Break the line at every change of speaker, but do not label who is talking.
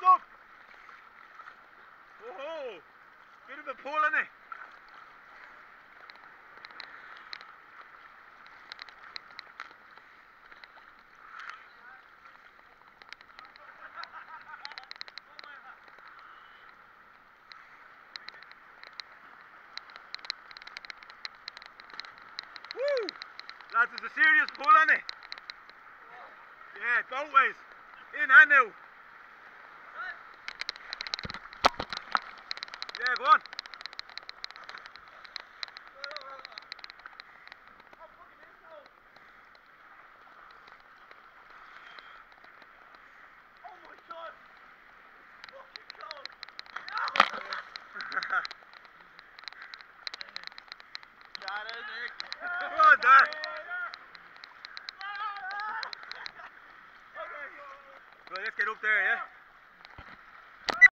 up! Oh, bit of a pull on it. Woo! Lads, there's a serious pull on it. Yeah, both ways. In and out. Yeah, go on.
Oh my god! Fucking cold! Got it, Nick.
Well done. Right, let's get up there, yeah?